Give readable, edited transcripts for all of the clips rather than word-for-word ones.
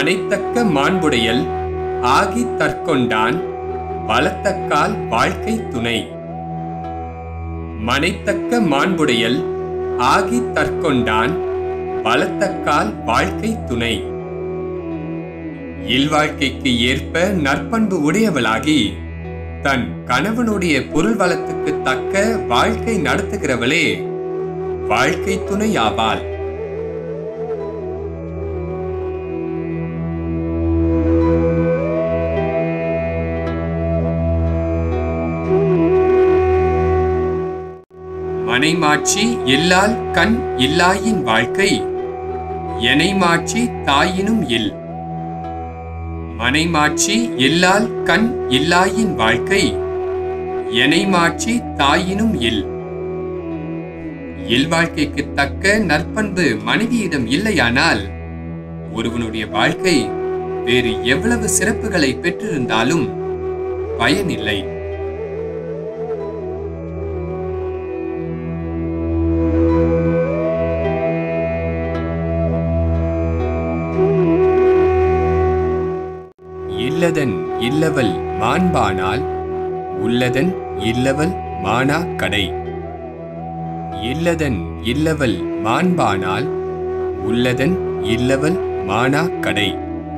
மனைத்தக்க மாண்புடையல் ஆகித் தற்கொண்டான் வளத்தக்கால் வாழ்க்கை துணை. மனைத்தக்க மாண்புடையல் ஆகித் தற்கொண்டான் வளத்தக்கால் வாழ்க்கை துணை. இல்வாழ்க்கைக்கு ஏற்ப நற்பண்பு உடையவளாகி தன் கணவனுடைய பொருள் வளத்துக்கு தக்க வாழ்க்கை நடத்துகிறவளே வாழ்க்கை துணை ஆவாள். மனைமாட்சி எல்லால் கண் இல்லாயின் வாழ்க்கை எனைமாட்சி தாயினும் இல். மனைமாட்சி எல்லால் கண் இல்லாயின் வாழ்க்கை எனைமாட்சி தாயினும் இல். இல்வாழ்க்கைக்கு தக்க நற்பண்பு மனைவியிடம் இல்லையானால் ஒருவனுடைய வாழ்க்கை வேறு எவ்வளவு சிறப்புகளை பெற்றிருந்தாலும் பயனில்லை. இல்லதன் இல்லவள் மாண்பானால் உள்ளதன் இல்லவள் மானா கடை. இல்லதன் இல்லவள் மாண்பானால் உள்ளதன் இல்லவள் மானா கடை.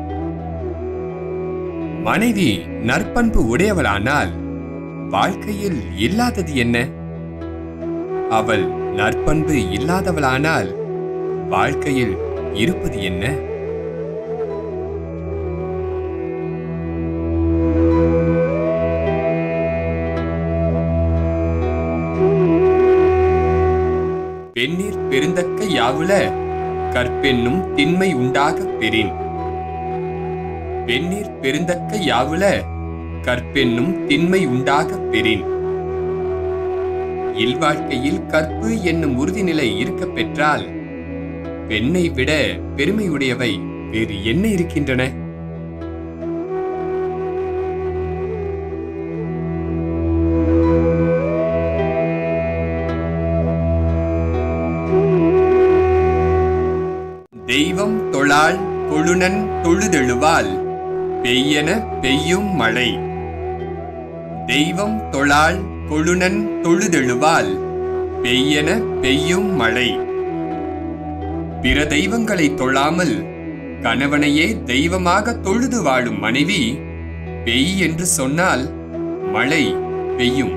மனைவி நற்பண்பு உடையவளானால் வாழ்க்கையில் இல்லாதது என்ன? அவள் நற்பண்பு இல்லாதவளானால் வாழ்க்கையில் இருப்பது என்ன? பெண்ணீர் பெருந்தக்க யாவுல கற்பென்னும் திண்மை உண்டாகப் பெறின். பெண்ணீர் பெருந்தக்க யாவுல கற்பென்னும் திண்மை உண்டாகப் பெறின். இல்வாழ்க்கையில் கற்பு என்னும் உறுதிநிலை இருக்க பெற்றால் பெண்ணை விட பெருமையுடையவை வேறு என்ன இருக்கின்றன? தெய்வம் தொழாள் கொழுநன் தொழுதெழுவாள் பெய்யென பெய்யும் மழை. தெய்வம் தொழாள் கொழுநன் தொழுதெழுவாள் பெய்யென பெய்யும் மழை. பிற தெய்வங்களை தொழாமல் கணவனையே தெய்வமாக தொழுது வாழும் மனைவி பெய் என்று சொன்னால் மழை பெய்யும்.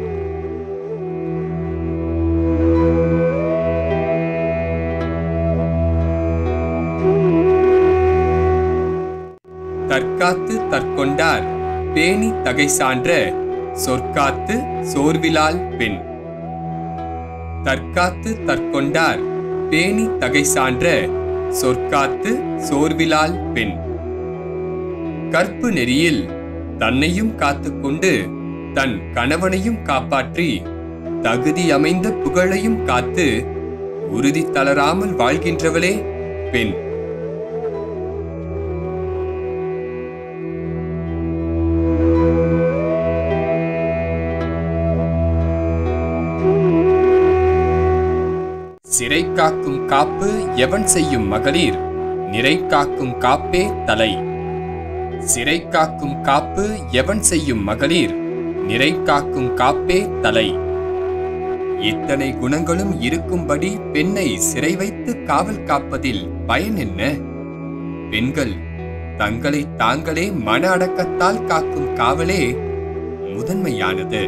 தற்காத்து தற்கொண்டார் பேணி தகை சான்ற சொற்காத்து சோர்விலால் பெண். தற்காத்து தற்கொண்டார் பேணி தகை சான்ற சொற்காத்து சோர்விலால் பெண். கற்பு நெறியில் தன்னையும் காத்துக்கொண்டு தன் கணவனையும் காப்பாற்றி தகுதி அமைந்த புகழையும் காத்து உறுதி தளராமல் வாழ்கின்றவளே பெண். சிறை காக்கும் காப்பு எவன் செய்யும் மகளிர் நிறை காக்கும் காப்பே தலை. சிறை காக்கும் காப்பு எவன் செய்யும் மகளிர் நிறை காக்கும் காப்பே தலை. இத்தனை குணங்களும் இருக்கும்படி பெண்ணை சிறை வைத்து காவல் காப்பதில் பயன் என்ன? பெண்கள் தங்களை தாங்களே மன அடக்கத்தால் காக்கும் காவலே முதன்மையானது.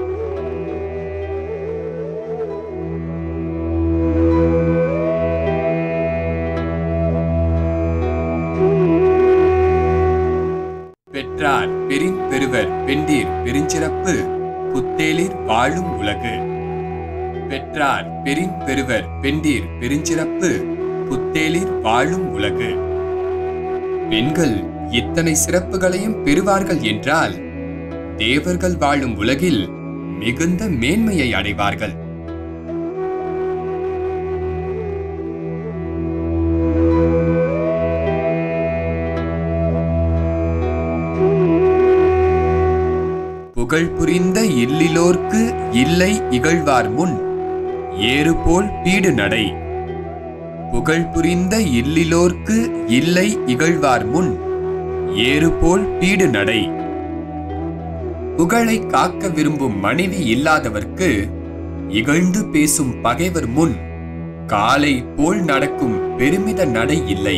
பெற்றார் பெரின் பெறுவர் பெண்டீர் பெருஞ்சிறப்பு புத்தேலிர் வாழும் உலகு. பெற்றார் பெரின் பெறுவர் பெண்டீர் பெருஞ்சிறப்பு புத்தேலிர் வாழும் உலகு. பெண்கள் இத்தனை சிறப்புகளையும் பெறுவார்கள் என்றால் தேவர்கள் வாழும் உலகில் மிகுந்த மேன்மையை அடைவார்கள். புகழ் புரிந்த இல்லிலோர்க்கு இல்லை இகழ்வார் முன் ஏறுபோல் பீடு நடை. புகழ் புரிந்த இல்லிலோர்க்கு இல்லை இகழ்வார் முன் ஏறுபோல் பீடு நடை. புகழை காக்க விரும்பும் மனைவி இல்லாதவர்க்கு இகழ்ந்து பேசும் பகைவர் முன் காலை போல் நடக்கும் பெருமித நடை இல்லை.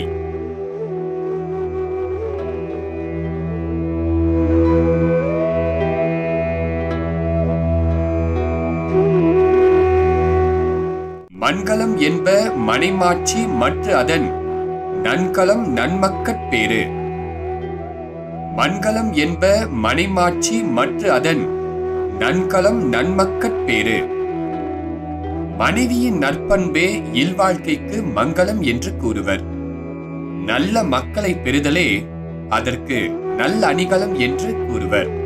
மண்கலம் என்ப மனைமாட்சி மற்ற அதன் நன்கலம் நன்மக்கட் பேறு. மண்கலம் என்ப மனைமாட்சி மற்ற அதன் நன்கலம் நன்மக்கட் பேறு. மனைவியின் நற்பண்பே இல்வாழ்க்கைக்கு மங்களம் என்று கூறுவர். நல்ல மக்களை பெறுதலே அதற்கு நல்ல அணிகலம் என்று கூறுவர்.